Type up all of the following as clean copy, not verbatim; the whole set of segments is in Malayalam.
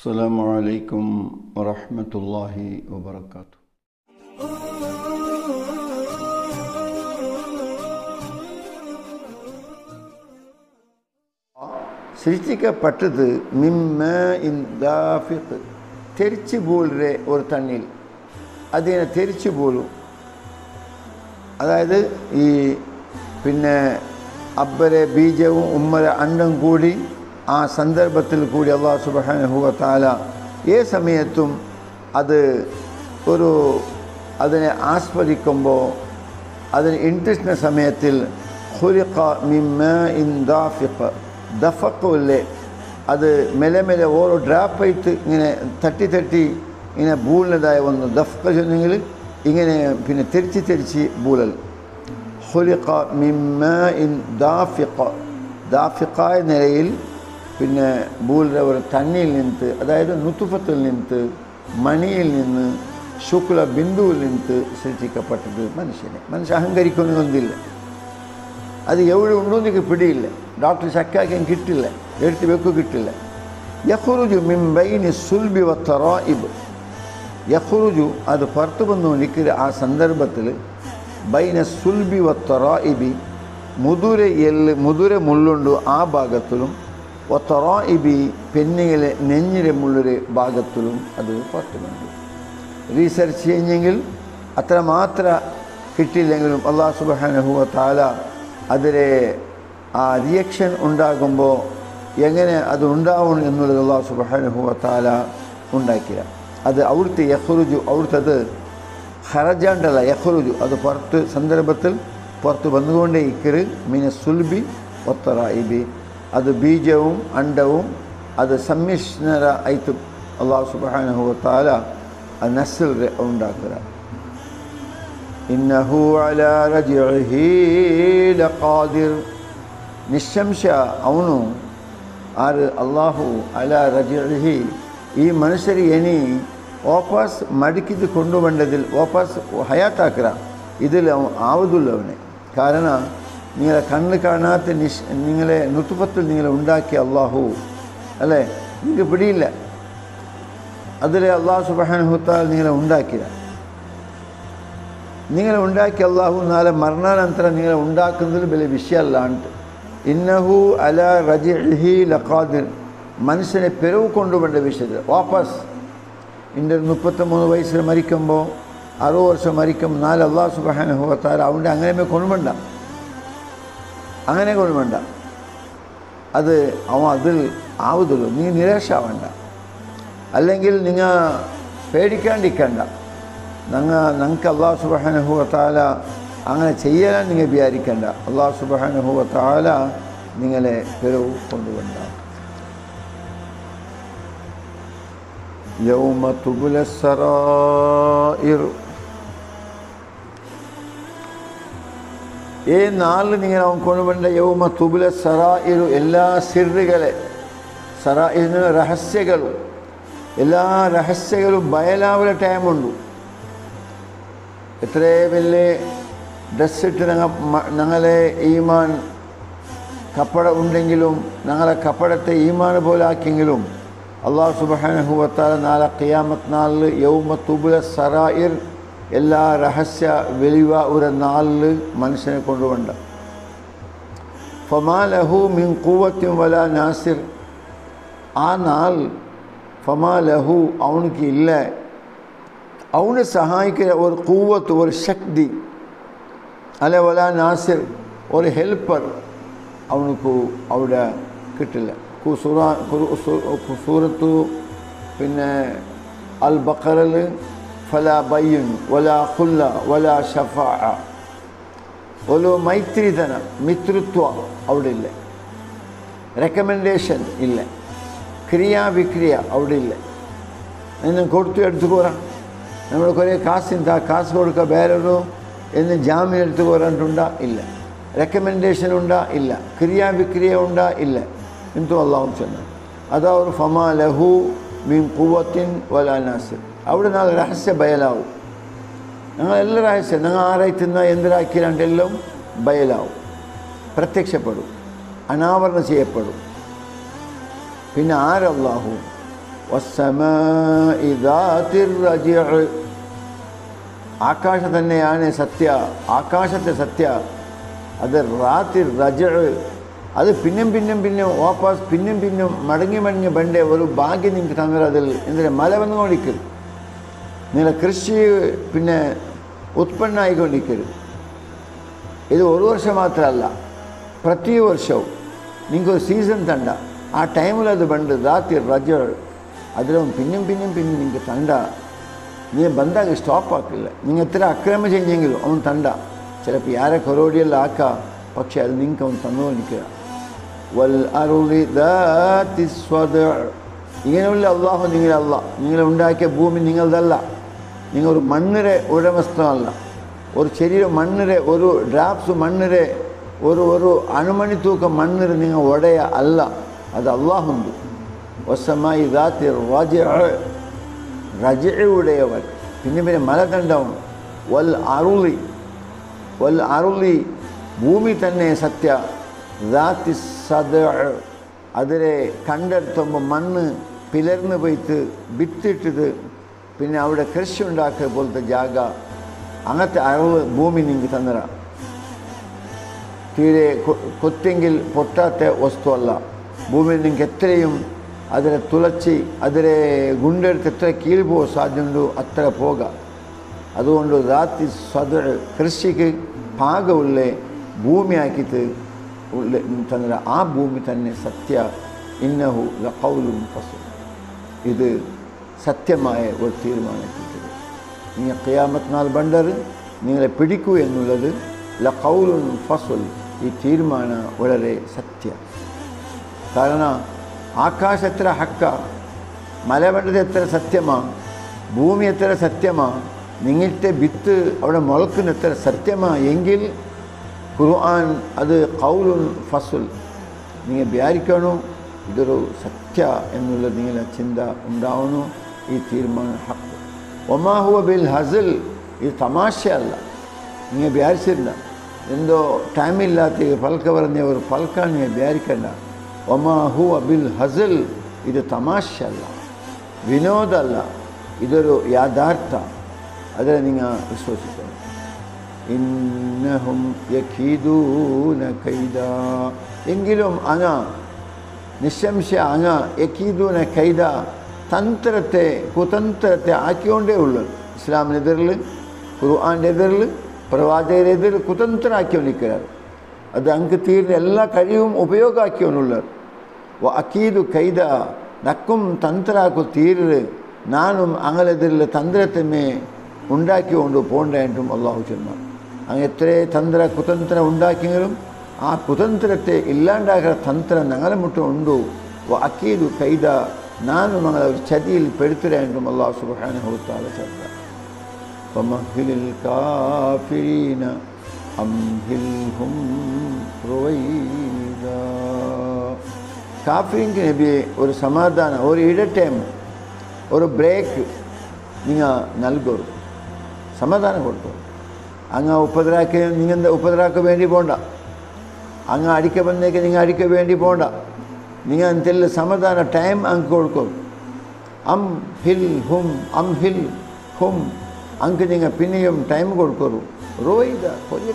السلام عليكم ورحمة الله وبركاته. സൃഷ്ടിക്കപ്പെട്ടത് മിമ്മഇൻ ദാഫിഖ്, തെറിച്ചു പോലേ ഒരു തണ്ണിൽ അതിനെ തെറിച്ചു പോലും. അതായത് ഈ പിന്നെ അബ്ബരെ ബീജവും ഉമ്മര അണ്ടം കൂടി ആ സന്ദർഭത്തിൽ കൂടി അല്ലാഹു സുബ്ഹാനഹു വ തആല സമയത്തും അതിനെ ആസ്വദിക്കുമ്പോൾ അതിന് ഇൻട്രസ്റ്റിൻ്റെ സമയത്തിൽ ഖുലിഖ മിൻ മാഇൻ ദാഫിഖ്, ദഫഖുല്ലേ, അത് മെല്ലെ മെല്ലെ ഓരോ ഡ്രാപ്പായിട്ട് ഇങ്ങനെ തട്ടി തട്ടി ഇങ്ങനെ ബൂളിനതായ ഒന്ന് ദഫ്ഖ ചെന്നെങ്കിൽ ഇങ്ങനെ പിന്നെ തെറിച്ച് ബൂളൽ. ഖുലിഖ മിൻ മാഇൻ ദാഫിഖ്, ദാഫിഖായ നിലയിൽ പിന്നെ ബൂലിൻ്റെ ഒരു തണ്ണിയിൽ നിന്ന്, അതായത് നുത്തുഫത്തിൽ നിന്ന്, മണിയിൽ നിന്ന്, ശുക്ല ബിന്ദുവിൽ നിന്ന് സൃഷ്ടിക്കപ്പെട്ടത് മനുഷ്യ അഹങ്കരിക്കൊന്നുമില്ല. അത് എവിടെ ഉണ്ടോ എനിക്ക് പിടിയില്ല, ഡോക്ടർ ചക്കാക്കാൻ കിട്ടില്ല, എടുത്ത് വെക്കും കിട്ടില്ല. യഖ്റുജു മിൻ ബൈനി സുൽബി വ തറായിബ്, യഖ്റുജു അത് പുറത്തു വന്നുകൊണ്ടിരിക്കുന്ന ആ സന്ദർഭത്തിൽ ബൈന സുൽബി വ തറായിബി, മുതുര മുള്ളുണ്ട് ആ ഭാഗത്തിലും, വ തറായിബി പെണ്ണിലെ നെഞ്ഞിലെ മുള്ളൊരു ഭാഗത്തിലും അത് പുറത്തു വന്നു. റീസർച്ച് ചെയ്യുമെങ്കിൽ അത്രമാത്രം കിട്ടിയില്ലെങ്കിലും അല്ലാഹു സുബ്ഹാനഹു വ തആല അതിലെ ആ റിയാക്ഷൻ ഉണ്ടാകുമ്പോൾ എങ്ങനെ അത് ഉണ്ടാവണം എന്നുള്ളത് അല്ലാഹു സുബ്ഹാനഹു വ തആല ഉണ്ടാക്കിയ അത് അവിടുത്തെ യഖ്റുജു, അവിടുത്തത് ഖറജാണ്ടല്ല, യഖ്റുജു അത് പുറത്ത് സന്ദർഭത്തിൽ പുറത്ത് വന്നുകൊണ്ടേ ഇക്കറ് മിന സുൽബി വ തറായിബി, അത് ബീജവും അണ്ടവും അത് സമ്മിശ്ര ആയിട്ട് അല്ലാഹു സുബ്ഹാനഹു വ തആല നസ്ൽ ഉണ്ടാക്കുക. ഇന്നഹു അലാ റജ്ഇഹി ലഖാദിർ, നിശംശ അവನು ആര് അല്ലാഹു അലാ റജ്ഇഹി, ഈ മനുഷ്യരെ ഇനി വാപ്പസ് മടക്കിത് കൊണ്ടുവന്നതിൽ വാപ്പസ് ഹയാത്താക്കുക ഇതിൽ ആവതുള്ള അവനെ. കാരണം നിങ്ങളെ കണ്ണ് കാണാത്ത നിങ്ങളെ നുത്തുഫത്തിൽ നിങ്ങളെ ഉണ്ടാക്കിയ അല്ലാഹു അല്ലേ, നിങ്ങൾക്ക് പിടിയില്ല. അതിലെ അല്ലാഹു സുബ്ഹാനഹു വ തആല നിങ്ങളെ ഉണ്ടാക്കിയ അല്ലാഹു നാളെ മരണാനന്തരം നിങ്ങളെ ഉണ്ടാക്കുന്നതിൽ വലിയ വിഷയമല്ലാണ്ട്. ഇന്നഹു അലാ റജ്ഇഹി ലഖാദിർ, മനുഷ്യനെ പിറവ് കൊണ്ടുവന്ന വിഷയത്തിൽ വാപ്പസ് എൻ്റെ 33 വയസ്സിൽ മരിക്കുമ്പോൾ 60 വർഷം മരിക്കുമ്പോൾ നാല് അല്ലാഹു സുബ്ഹാനഹു വ തആല അവൻ്റെ അങ്ങനെ കൊണ്ടുവേണ്ട, അങ്ങനെ കൊണ്ടുവേണ്ട. അത് അവൻ അതിൽ ആവുതുള്ളൂ. നീ നിരാശാവേണ്ട, അല്ലെങ്കിൽ നിങ്ങൾ പേടിക്കാണ്ടിരിക്കണ്ട. ഞങ്ങൾക്ക് അല്ലാഹു സുബ്ഹാനഹു വ തആല അങ്ങനെ ചെയ്യാൻ നിങ്ങൾ വിചാരിക്കേണ്ട. അല്ലാഹു സുബ്ഹാനഹു വ തആല നിങ്ങളെ പിറവ് കൊണ്ടുവന്ന. യൗമ തുബ്ല സറായിർ, നാളിൽ നിങ്ങൾ അവൻ കൊണ്ടുവന്ന യൗമ തുബ്ല സറായിർ, എല്ലാ സിർറുകളെ, സറായിർ രഹസ്യങ്ങളും, എല്ലാ രഹസ്യങ്ങളും ബയലാവുന്ന ടൈമുണ്ട്. എത്ര വലിയ ഡ്രസ്സിട്ട് ഞങ്ങളെ ഈമാൻ കപ്പട ഉണ്ടെങ്കിലും ഞങ്ങളെ കപ്പടത്തെ ഈമാൻ പോലെ ആക്കിയെങ്കിലും അല്ലാഹു സുബ്ഹാനഹു വ തആല നാളെ ഖിയാമത്ത് നാളിൽ യൗമ തുബ്ല സറായിർ, എല്ലാ രഹസ്യ വെളിവ ഒരു നാളിൽ മനുഷ്യനെ കൊണ്ടുവണ്ട. ഫമാ ലഹു മിൻ ഖുവ്വത്തിൻ വലാ നാസിർ, ആ നാൾ ഫമാ ലഹു അവനുക്ക് ഇല്ല, അവനെ സഹായിക്കുന്ന ഒരു ഖുവ്വത്ത്, ഒരു ശക്തി, അല്ലെ വലാ നാസിർ, ഒരു ഹെൽപ്പർ അവനുക്ക് അവിടെ കിട്ടില്ല. സൂറത്തു പിന്നെ അൽ ബഖറയിൽ ഫലാ ബയ്യുൻ വലാ ഖുല്ല വലാ ഷഫാഅ, ഒരു മൈത്രിധനം, മിത്രത്വം അവിടെ ഇല്ല, റെക്കമെൻഡേഷൻ ഇല്ല, ക്രിയാവിക്രിയ അവിടെ ഇല്ല. എന്നും കൊടുത്തു എടുത്തു പോരാ, നമ്മൾ കുറേ കാശിന്താ കാശ് കൊടുക്കുക വേറൊരു എന്ന് ജാമ്യം എടുത്തു പോരാണ്ടുണ്ടാ ഇല്ല, റെക്കമെൻഡേഷൻ ഉണ്ടാ ഇല്ല, ക്രിയാവിക്രിയ ഉണ്ടാ ഇല്ല. എന്തോ അല്ലാഹു ചെന്നു അതാ ഒരു ഫമാ ലഹു മിൻ ഖുവ്വത്തിൻ വലാ നാസിർ, അവിടെ നാളെ രഹസ്യ ബയലാവും. ഞങ്ങളെല്ലാം രഹസ്യം, ഞങ്ങൾ ആരായിത്തുന്ന എന്തിനാക്കിയാണ്ടെല്ലാം ബയലാവും, പ്രത്യക്ഷപ്പെടും, അനാവരണം ചെയ്യപ്പെടും. പിന്നെ ആരല്ലാഹു വസ്സമാഇ ദാതിർ റജിഅ്, ആകാശം തന്നെയാണ് സത്യ, ആകാശത്തെ സത്യ. അത് റാത്തിർ റജിഅ്, അത് പിന്നും വാപ്പസ് പിന്നും മടങ്ങി ബണ്ടേ ഒരു ഭാഗ്യം നിങ്ങൾക്ക് തന്നത്. അതിൽ എന്തിനാ മല വന്നുകൊണ്ടിരിക്കരുത്, നിങ്ങളെ കൃഷി പിന്നെ ഉത്പന്നമായിക്കൊണ്ടിരിക്കരുത്. ഇത് ഒരു വർഷം മാത്രമല്ല, പ്രതി വർഷവും നിങ്ങൾക്കൊരു സീസൺ തണ്ട. ആ ടൈമിൽ അത് ബണ്ട് റാത്തിർ റജിഅ്, അതിലും പിന്നും നിങ്ങൾക്ക് തണ്ട. നീ ಬಂದಾಗ സ്റ്റോപ്പ് ആക്കില്ല. നിങ്ങൾ എത്ര അക്രമം ചെയ്യെങ്കിലും അവൻ തണ്ട. ചിലപ്പോൾ ಯಾರ കൊറോടിയെല്ലാം ആക്കാം, പക്ഷെ അത് നിങ്ങൾക്ക് അവൻ തന്നുകൊണ്ടിരിക്കുക. വൽ അർളി ദാതി സ്വദഅ, ഇങ്ങനെയുള്ള അള്ളാഹു നിങ്ങളെ ഉണ്ടാക്കിയ ഭൂമി നിങ്ങളതല്ല. നിങ്ങൾ ഒരു മണ്ണിരെ ഉടമസ്ഥനല്ല. ഒരു ചെറിയ മണ്ണിരെ, ഒരു ഡ്രാപ്സ് മണ്ണിരെ, ഒരു അണുമണി തൂക്കം മണ്ണിരെ നിങ്ങൾ ഒടയ അല്ല, അത് അള്ളാഹുണ്ട്. വസ്സമാഇ ദാതിർ റജിഅ്, റജിഅയുടേവൻ. പിന്നെ മലതണ്ടവും. വൽ അറുളി, ഭൂമി തന്നെ സത്യ. ദാതി സദഅ്, അതിലെ കണ്ടെടുത്തുമ്പോൾ മണ്ണ് പിലർന്ന് പോയിട്ട് വിത്തിട്ടത് പിന്നെ അവിടെ കൃഷി ഉണ്ടാക്കുക പോലത്തെ ജാഗ, അങ്ങനത്തെ അറിവ് ഭൂമി നിങ്ങൾക്ക് തന്നറ. തീരെ കൊത്തെങ്കിൽ പൊട്ടാത്ത വസ്തുവല്ല. ഭൂമിയിൽ നിങ്ങൾക്ക് എത്രയും അതിനെ തുളച്ച് അതിലെ ഗുണ്ടെടുത്ത് എത്ര കീഴ് പോകാൻ സാധ്യതയുണ്ടോ അത്ര പോകാം. അതുകൊണ്ട് ദാതി സദഅ്, കൃഷിക്ക് പാകമുള്ള ഭൂമിയാക്കിയിട്ട് തന്ന ആ ഭൂമി തന്നെ സത്യ. ഇന്നഹു ലഖൗലുൻ ഫസ്ൽ, ഇത് സത്യമായ ഒരു തീരുമാനമാക്കിയിട്ടുണ്ട്. നിങ്ങൾ ഖിയാമത്ത് നാൾ ബണ്ടർ നിങ്ങളെ പിടിക്കൂ എന്നുള്ളത് ലഖൗലുൻ ഫസ്ൽ, ഈ തീരുമാനം വളരെ സത്യ. കാരണം ആകാശം എത്ര ഹക്ക, മലബണ്ടത് എത്ര സത്യമാ, ഭൂമി എത്ര സത്യമാ, നിങ്ങളുടെ വിത്ത് അവിടെ മുളക്കുന്ന എത്ര സത്യമാ എങ്കിൽ ഖുർആൻ അത് ഖൗലുൻ ഫസ്ൽ. നിങ്ങൾ വിചാരിക്കണോ ഇതൊരു സത്യ എന്നുള്ളത് നിങ്ങളെ ചിന്ത ഉണ്ടാവണോ. ഈ തീരുമാനം ഹക്ക്. വമാ ഹുവ ബിൽ ഹസൽ, ഇത് തമാശയല്ല. നിങ്ങൾ വിചാരിച്ചില്ല എന്തോ ടൈമില്ലാത്ത പൽക്ക പറഞ്ഞ ഒരു പൽക്കാണ് നിങ്ങൾ വിചാരിക്കണ്ട. വമാ ഹുവ ബിൽ ഹസൽ, ഇത് തമാശയല്ല, വിനോദമല്ല, ഇതൊരു യാഥാർത്ഥ. അതിനെ നിങ്ങൾ വിശ്വസിക്കണം. ഇന്നഹും യഖീദൂന കൈദാ, എങ്കിലും നിശംശയ യഖീദൂന കൈദ, കുതന്ത്രത്തെ ആക്കിക്കൊണ്ടേ ഉള്ളു. ഇസ്ലാമിനെതിരിൽ, ഖുർആൻ്റെ എതിരിൽ, പ്രവാചകരെതിരിൽ കുതന്ത്രം ആക്കിക്കൊണ്ടിരിക്കുകയാണ്. അത് അങ്ങ് തീരുന്ന എല്ലാ കഴിവും ഉപയോഗമാക്കിക്കൊണ്ടുള്ളത്. അക്കീദു കൈദ, നക്കും തന്ത്രാക്കു തീര്, നാനും അങ്ങനെതിരിൽ തന്ത്രത്തെ ഉണ്ടാക്കിക്കൊണ്ട് പോകേണ്ടും അള്ളാഹു ചെന്നാൽ. അങ്ങ് എത്രേ കുതന്ത്രം ഉണ്ടാക്കിയെങ്കിലും ആ കുതന്ത്രത്തെ ഇല്ലാണ്ടാക്കുന്ന തന്ത്രം ഞങ്ങളെ മുട്ടും ഉണ്ടോ. അക്കീദു കൈദ, നാനും ഞങ്ങളെ ഒരു ചതിയിൽ പെടുത്തിരേണ്ടും അള്ളാഹു സുബ്ഹാനഹു വ തആല ചെറുത. ഫമഹ്ലിൽ കാഫിരീന അംഹിൽഹും റുവൈദാ, കാഫിരിക്ക് നബിയെ ഒരു സമാധാനം, ഒരു ഇടട്ടൈം, ഒരു ബ്രേക്ക് നിങ്ങൾ നൽകും, സമാധാനം കൊടുക്കും. അങ്ങ് നിങ്ങൾ ഉപദ്രാക്ക് വേണ്ടി പോകണ്ട, അങ്ങ് അടിക്ക വന്നേക്ക് നിങ്ങൾ അടിക്ക വേണ്ടി പോകണ്ട. നിങ്ങൾ എന്തെല്ലാം സമാധാന ടൈം അങ്ങ് കൊടുക്കും. അംഹിൽ ഹും അങ്ങ് നിങ്ങൾ പിന്നെയും ടൈം കൊടുക്കൂ. റുവൈദ,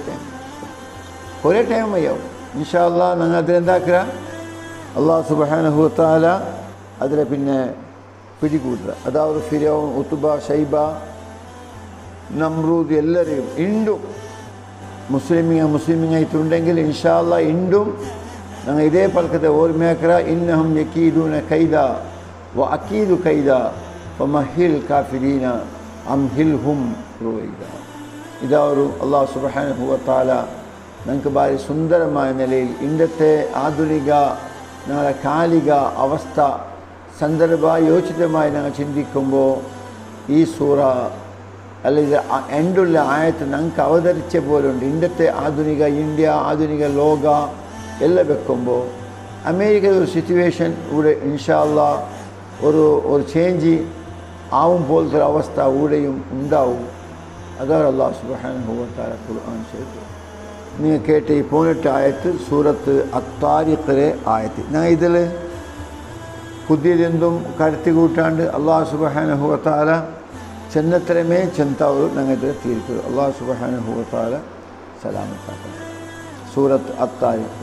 കുറേ ടൈം അയ്യാവും. ഇൻഷാ അല്ലാഹ് ഞങ്ങൾ അതിലെന്താക്കുക, അള്ളാഹു സുബ്ഹാനഹു വ തആല അതിലെ പിന്നെ പിടികൂട്ടുക. അതായത് ഫിറഔൻ, ഉത്ബ, ഷൈബ, നമ്രൂദ് എല്ലാവരെയും ഇണ്ടും മുസ്ലിമിങ്ങായിട്ടുണ്ടെങ്കിൽ ഇൻഷാ അല്ലാഹ് ഇണ്ടും ഞങ്ങൾ ഇതേ പൽക്കത്തെ ഓർമ്മയാക്കുക. ഇന്നഹും യക്കീദൂന കൈദ വ അക്കീദു കൈദ ഫമഹിൽ കാഫിരീന അംഹിൽഹും റുവൈദ. ഇതൊരു അള്ളാഹു സുബ്ഹാനഹു വ തആല ഞങ്ങൾക്ക് വളരെ സുന്ദരമായ നിലയിൽ ഇന്നത്തെ ആധുനിക ഞങ്ങളുടെ കാലിക അവസ്ഥ സന്ദർഭയോചിതമായി ഞങ്ങൾ ചിന്തിക്കുമ്പോൾ ഈ സൂറ അല്ലെങ്കിൽ എൻഡുള്ള ആയത്ത് ഞങ്ങൾക്ക് അവതരിച്ച പോലുണ്ട്. ഇന്നത്തെ ആധുനിക ഇന്ത്യ, ആധുനിക ലോക എല്ലാം വെക്കുമ്പോൾ അമേരിക്കയുടെ ഒരു സിറ്റുവേഷൻ ഇവിടെ ഇൻഷാ അല്ലാഹ് ഒരു ചേഞ്ച് ആവും പോലത്തെ അവസ്ഥ ഇവിടെയും ഉണ്ടാവും. അതാണ് അല്ലാഹു സുബ്ഹാനഹു വ തആല ഖുർആൻ ചെയ്തു. നിങ്ങൾ കേട്ട ഈ 18 ആയത്ത് സൂറത്ത് അത്താരിഖിലെ ആയത്ത്. ഞാൻ ഇതിൽ പുതിയതെന്തും കടത്തി കൂട്ടാണ്ട് അള്ളാഹു സുബ്ഹാനഹു വ തആല ചെന്നത്രമേ ചെന്താവൂ ഞങ്ങൾക്ക് തീർക്കുക. അള്ളാഹു സുബ്ഹാനഹു വ തആല സലാമത്താക്കട്ടെ. സൂറത്ത് അത്താരിഖ്.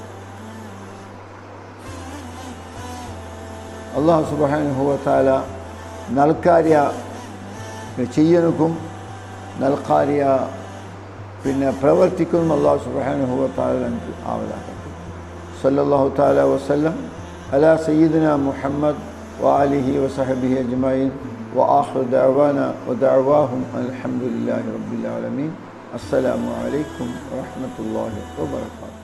അള്ളാഹു സുബ്ഹാനഹു വ തആല നൽകാര്യ ചെയ്യനക്കും നൽകാര്യ പിന്നെ പ്രവർത്തിക്കും അള്ളാഹു സുബ്ഹാനഹു വ തആല നമുക്ക് ആവലാക്കട്ടെ. സല്ലല്ലാഹു തആല വസല്ലം അലാ സയ്യിദിനാ മുഹമ്മദ് വആലിഹി വസഹബിഹി അജ്മഈൻ വആഖിറു ദഅവാനാ വദഅവാഹും അൽഹംദുലില്ലാഹി റബ്ബിൽ ആലമീൻ. അസ്സലാമു അലൈക്കും വറഹ്മത്തുള്ളാഹി വബറകാതുഹു.